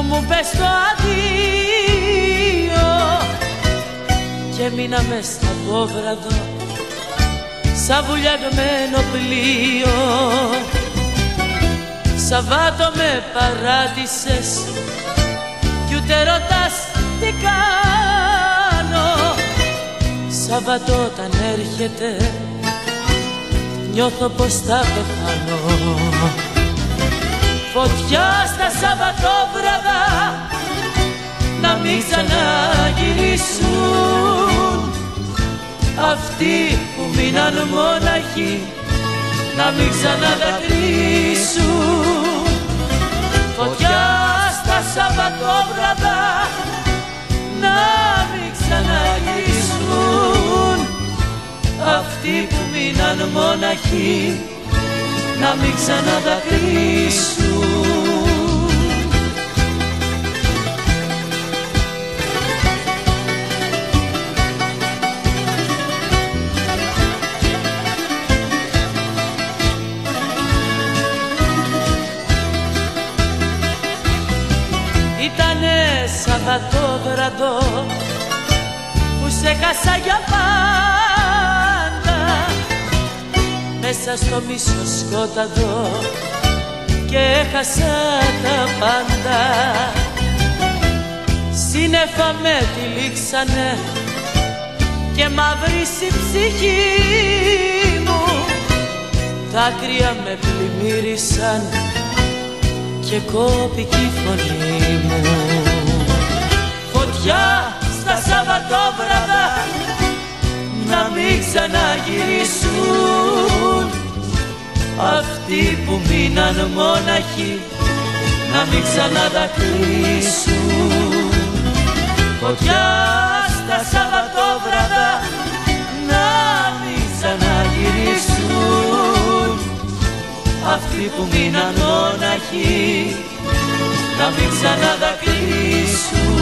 μου πες το αδείο και μείνα μες στα πόβραδο σαν βουλιαγμένο πλοίο. Σαββάτο με παράτησες κι ούτε ρωτάς τι κάνω. Σαββατό όταν έρχεται νιώθω πως θα πεθάνω. Φωτιά στα Σαββατόβραδα να μην ξαναγυρίσουν, αυτοί που μείναν μόναχοι να μην ξαναδακρύσουν. Φωτιά στα Σαββατόβραδα να μην ξαναγυρίσουν, αυτοί που μείναν μόναχοι να μην ξαναδακρύσουν. Ήτανε Σαββατόβραδο που σε χάσα για πάντα μέσα στο μισοσκόταδο και έχασα τα πάντα. Σύννεφα με τυλίξανε και μαύρισε η ψυχή μου, δάκρυα με πλημμύρισαν και κόπηκε η φωνή μου. Φωτιά στα Σαββατόβραδα να μην ξαναγυρίσουν, αυτοί που μείναν μόναχοι να μην ξαναδακρύσουν. Φωτιά στα Σαββατόβραδα να μην ξαναγυρίσουν, αυτοί που μείναν μόναχοι να μην ξαναδακρύσουν.